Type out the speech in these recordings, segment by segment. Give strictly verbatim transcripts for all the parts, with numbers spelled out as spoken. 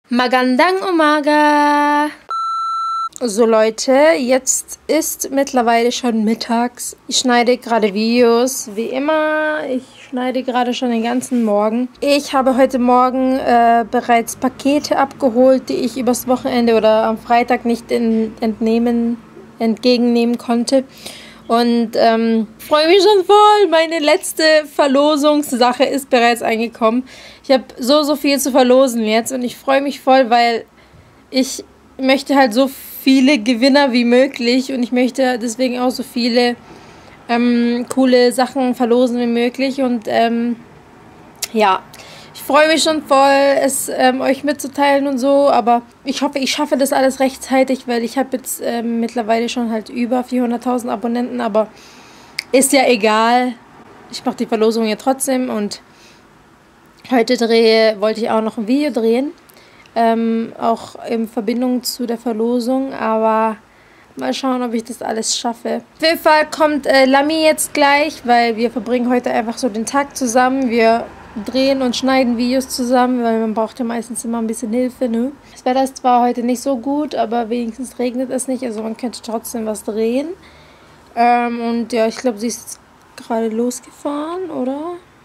Magandang Umaga! So Leute, jetzt ist mittlerweile schon mittags. Ich schneide gerade Videos, wie immer. Ich schneide gerade schon den ganzen Morgen. Ich habe heute Morgen äh, bereits Pakete abgeholt, die ich übers Wochenende oder am Freitag nicht in, entnehmen, entgegennehmen konnte. Und ähm, freue mich schon voll. Meine letzte Verlosungssache ist bereits angekommen. Ich habe so, so viel zu verlosen jetzt und ich freue mich voll, weil ich möchte halt so viele Gewinner wie möglich und ich möchte deswegen auch so viele ähm, coole Sachen verlosen wie möglich. Und ähm, ja, ich freue mich schon voll, es ähm, euch mitzuteilen und so, aber ich hoffe, ich schaffe das alles rechtzeitig, weil ich habe jetzt ähm, mittlerweile schon halt über vierhunderttausend Abonnenten, aber ist ja egal. Ich mache die Verlosung ja trotzdem und heute drehe, wollte ich auch noch ein Video drehen, ähm, auch in Verbindung zu der Verlosung, aber mal schauen, ob ich das alles schaffe. Auf jeden Fall kommt äh, Lami jetzt gleich, weil wir verbringen heute einfach so den Tag zusammen. Wir drehen und schneiden Videos zusammen, weil man braucht ja meistens immer ein bisschen Hilfe, ne? Das Wetter ist zwar heute nicht so gut, aber wenigstens regnet es nicht, also man könnte trotzdem was drehen. Ähm, und ja, ich glaube, sie ist gerade losgefahren, oder?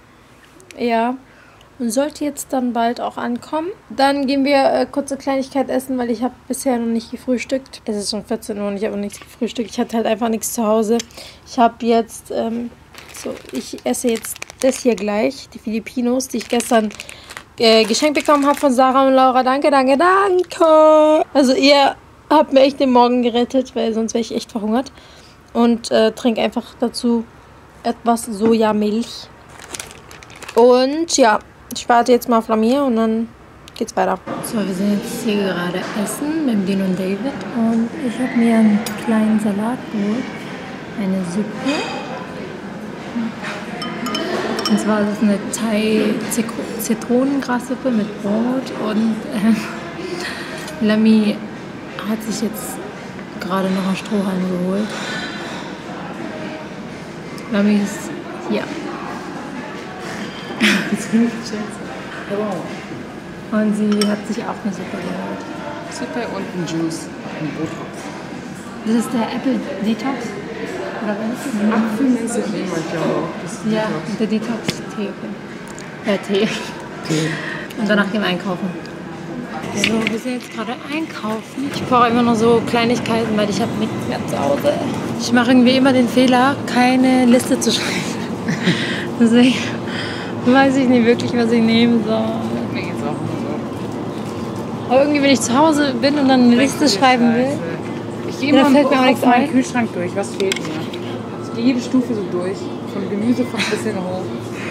Ja. Und sollte jetzt dann bald auch ankommen. Dann gehen wir äh, kurze Kleinigkeit essen, weil ich habe bisher noch nicht gefrühstückt. Es ist schon vierzehn Uhr und ich habe noch nichts gefrühstückt. Ich hatte halt einfach nichts zu Hause. Ich habe jetzt, ähm, so, ich esse jetzt das hier gleich, die Filipinos, die ich gestern äh, geschenkt bekommen habe von Sarah und Laura. Danke, danke, danke. Also ihr habt mir echt den Morgen gerettet, weil sonst wäre ich echt verhungert. Und äh, trinke einfach dazu etwas Sojamilch. Und ja, ich warte jetzt mal auf Lamia und dann geht's weiter. So, wir sind jetzt hier gerade essen mit Dean und David und ich habe mir einen kleinen Salat geholt, eine Suppe. Und zwar ist es eine Thai-Zitronengrassuppe mit Brot und äh, Lami hat sich jetzt gerade noch einen Strohhalm geholt. Lami ist hier. Und sie hat sich auch eine Suppe geholt. Suppe und ein Juice, ein Botox. Das ist der Apple Detox? Oder was ist das? Apfelminze Lima, ich glaube auch. Das ist Ja, Detox. der Detox-Tee. Okay. Äh, Tee. Tee. Und danach gehen wir einkaufen. So, wir sind jetzt gerade einkaufen. Ich brauche immer noch so Kleinigkeiten, weil ich habe nichts mehr zu Hause. Ich mache irgendwie immer den Fehler, keine Liste zu schreiben. Deswegen weiß ich nicht wirklich, was ich nehmen soll. Mir geht's auch so. Aber irgendwie, wenn ich zu Hause bin und dann eine Liste schreiben will, Ich gehe da immer fällt mir auch nichts auf meinen ein. Kühlschrank durch. Was fehlt mir? Ich gehe jede Stufe so durch. Von Gemüsefach bis hin hoch.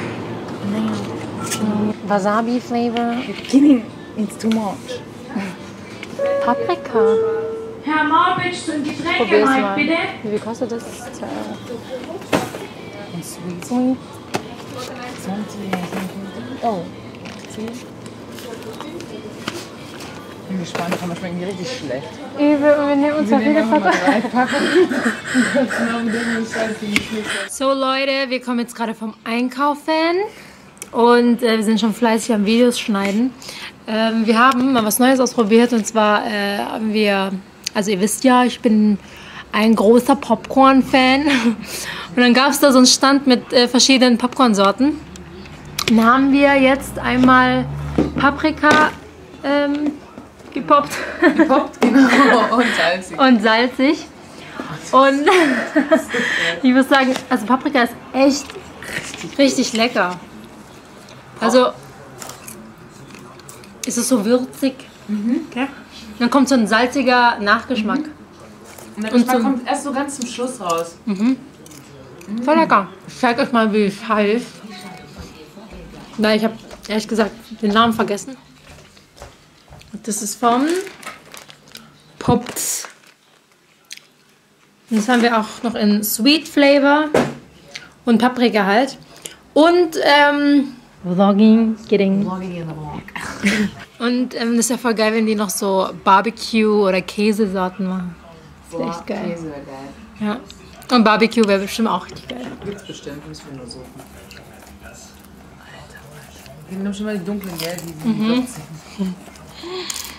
Wasabi Flavor, Beginning, it's too much. Paprika. Herr Marbic, zum Getränk Probier's mal, mal. bitte. Wie viel kostet das? zwei Euro. Und sweet. Sweet. zwanzig. Oh. zehn. Ich bin gespannt, aber schmecken die richtig schlecht. Übel, und wir nehmen uns Wir mal nehmen viele einfach mal Paprika. drei Packungen. So Leute, wir kommen jetzt gerade vom Einkaufen und äh, wir sind schon fleißig am Videos schneiden. Ähm, wir haben mal was Neues ausprobiert und zwar äh, haben wir, also ihr wisst ja, ich bin ein großer Popcorn-Fan und dann gab es da so einen Stand mit äh, verschiedenen Popcorn-Sorten. Dann haben wir jetzt einmal Paprika ähm, gepoppt. Gepoppt, genau. Und salzig. Und salzig. Und ich muss sagen, also Paprika ist echt richtig lecker. Also ist es so würzig. Mhm. Okay. Dann kommt so ein salziger Nachgeschmack. Mhm. Und der Und Geschmack zum- kommt erst so ganz zum Schluss raus. Mhm. Voll lecker. Ich zeige euch mal, wie es heißt. Weil ich habe ehrlich gesagt den Namen vergessen. Und das ist vom Pops. Und das haben wir auch noch in Sweet Flavor und Paprika halt. Und ähm, Vlogging, getting. Und ähm, das ist ja voll geil, wenn die noch so Barbecue oder Käsesorten machen. Das ist echt geil. Käse wäre geil. Ja. Und Barbecue wäre bestimmt auch richtig geil. Gibt's bestimmt, müssen wir nur suchen. Alter, Alter. Wir nehmen schon mal die dunklen, gell? Die, die mhm.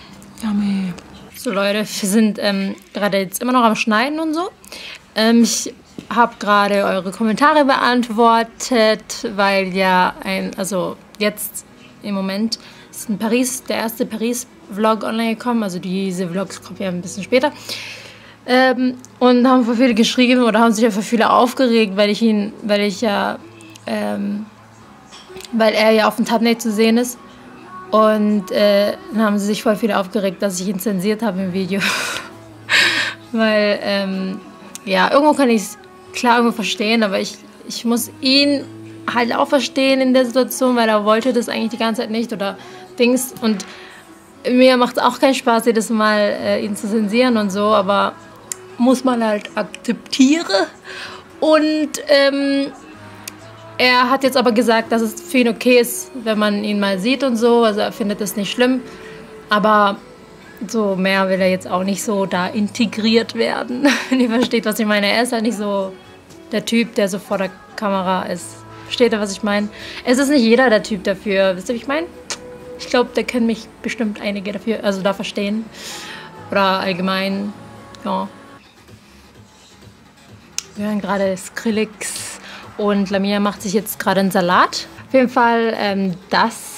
So Leute, wir sind ähm, gerade jetzt immer noch am Schneiden und so. Ähm, ich habe gerade eure Kommentare beantwortet, weil ja ein, also jetzt im Moment ist in Paris, der erste Paris-Vlog online gekommen. Also diese Vlogs kommen ja ein bisschen später. Ähm, und haben voll viele geschrieben oder haben sich ja für viele aufgeregt, weil ich ihn, weil ich ja, ähm, weil er ja auf dem Thumbnail zu sehen ist. Und äh, dann haben sie sich voll viele aufgeregt, dass ich ihn zensiert habe im Video. Weil, ähm, ja, irgendwo kann ich es klar irgendwo verstehen, aber ich, ich muss ihn halt auch verstehen in der Situation, weil er wollte das eigentlich die ganze Zeit nicht oder Dings. Und mir macht es auch keinen Spaß, jedes Mal äh, ihn zu zensieren und so, aber muss man halt akzeptieren. Und, ähm, er hat jetzt aber gesagt, dass es für ihn okay ist, wenn man ihn mal sieht und so. Also er findet es nicht schlimm. Aber so mehr will er jetzt auch nicht so da integriert werden. Wenn ihr versteht, was ich meine. Er ist halt nicht so der Typ, der so vor der Kamera ist. Versteht ihr, was ich meine? Es ist nicht jeder der Typ dafür. Wisst ihr, was ich meine? Ich glaube, da können mich bestimmt einige dafür, also da verstehen. Oder allgemein, ja. Wir hören gerade Skrillex. Und Lamia macht sich jetzt gerade einen Salat. Auf jeden Fall ähm, das.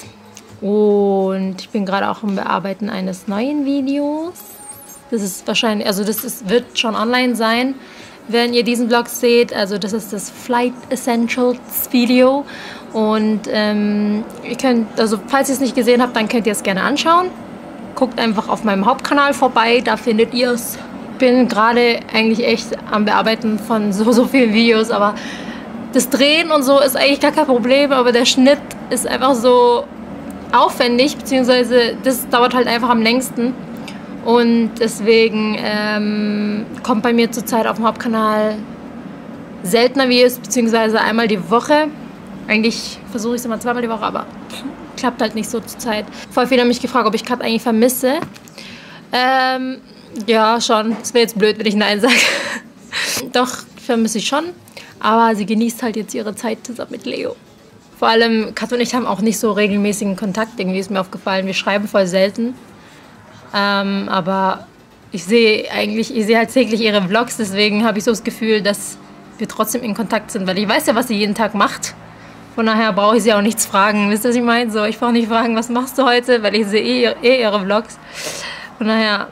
Und ich bin gerade auch im Bearbeiten eines neuen Videos. Das ist wahrscheinlich, also das ist, wird schon online sein, wenn ihr diesen Vlog seht. Also das ist das Flight Essentials Video. Und ähm, ihr könnt, also falls ihr es nicht gesehen habt, dann könnt ihr es gerne anschauen. Guckt einfach auf meinem Hauptkanal vorbei, da findet ihr es. Ich bin gerade eigentlich echt am Bearbeiten von so, so vielen Videos, aber das Drehen und so ist eigentlich gar kein Problem, aber der Schnitt ist einfach so aufwendig, beziehungsweise das dauert halt einfach am längsten. Und deswegen ähm, kommt bei mir zurzeit auf dem Hauptkanal seltener Videos, beziehungsweise einmal die Woche. Eigentlich versuche ich es immer zweimal die Woche, aber klappt halt nicht so zurzeit. Voll viele haben mich gefragt, ob ich Kat eigentlich vermisse. Ähm, ja, schon. Es wäre jetzt blöd, wenn ich Nein sage. Doch, vermisse ich schon. Aber sie genießt halt jetzt ihre Zeit zusammen mit Leo. Vor allem, Kat und ich haben auch nicht so regelmäßigen Kontakt, irgendwie ist mir aufgefallen. Wir schreiben voll selten. Ähm, aber ich sehe eigentlich, ich sehe halt täglich ihre Vlogs, deswegen habe ich so das Gefühl, dass wir trotzdem in Kontakt sind. Weil ich weiß ja, was sie jeden Tag macht. Von daher brauche ich sie auch nichts fragen. Wisst ihr, was ich meine? So, ich brauche nicht fragen, was machst du heute? Weil ich sehe eh, eh ihre Vlogs. Von daher,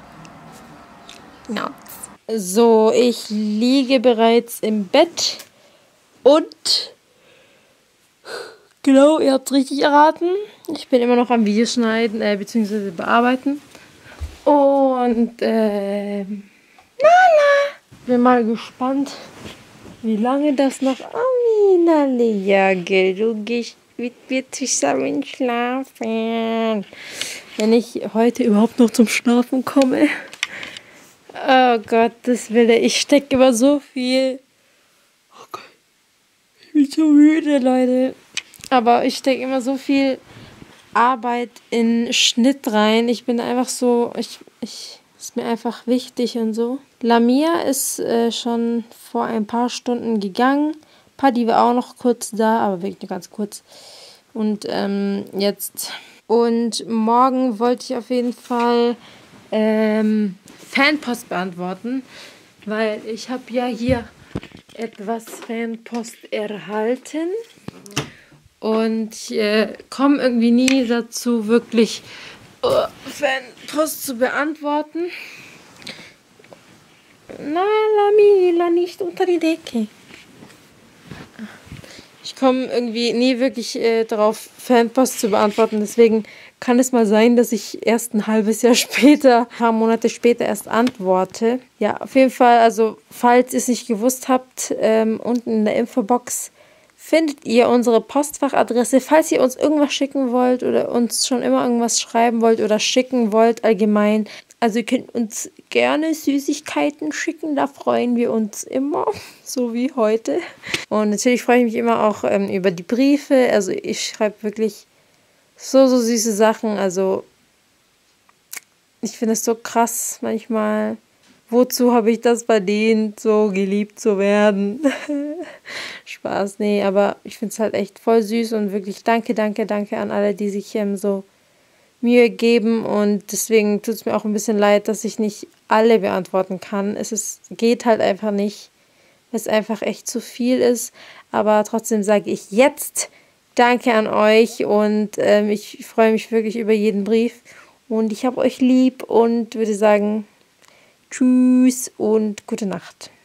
ja. So, ich liege bereits im Bett. Und, genau, ihr habt es richtig erraten. Ich bin immer noch am Videoschneiden, äh, beziehungsweise bearbeiten. Und, äh, Nala. Bin mal gespannt, wie lange das noch... Oh, Nala, du gehst mit mir zusammen schlafen. Wenn ich heute überhaupt noch zum Schlafen komme. Oh Gott, das will er. Ich stecke immer so viel... Oh Gott. Ich bin so müde, Leute. Aber ich stecke immer so viel Arbeit in Schnitt rein. Ich bin einfach so, ich, ich ist mir einfach wichtig und so. Lamia ist äh, schon vor ein paar Stunden gegangen. Paddy war auch noch kurz da, aber wirklich nur ganz kurz. Und ähm, jetzt. Und morgen wollte ich auf jeden Fall ähm, Fanpost beantworten, weil ich habe ja hier etwas Fanpost erhalten und ich äh, komme irgendwie nie dazu, wirklich uh, Fanpost zu beantworten. Na, Lamila, nicht unter die Decke. Ich komme irgendwie nie wirklich äh, darauf, Fanpost zu beantworten, deswegen kann es mal sein, dass ich erst ein halbes Jahr später, ein paar Monate später erst antworte. Ja, auf jeden Fall, also falls ihr es nicht gewusst habt, ähm, unten in der Infobox findet ihr unsere Postfachadresse. Falls ihr uns irgendwas schicken wollt oder uns schon immer irgendwas schreiben wollt oder schicken wollt allgemein. Also ihr könnt uns gerne Süßigkeiten schicken, da freuen wir uns immer, so wie heute. Und natürlich freue ich mich immer auch ähm, über die Briefe. Also ich schreibe wirklich so, so süße Sachen. Also ich finde es so krass manchmal. Wozu habe ich das verdient, so geliebt zu werden? Spaß, nee, aber ich finde es halt echt voll süß und wirklich danke, danke, danke an alle, die sich ähm, so Mühe geben und deswegen tut es mir auch ein bisschen leid, dass ich nicht alle beantworten kann. Es ist, geht halt einfach nicht, weil es einfach echt zu viel ist. Aber trotzdem sage ich jetzt Danke an euch und ähm, ich freue mich wirklich über jeden Brief und ich habe euch lieb und würde sagen Tschüss und gute Nacht.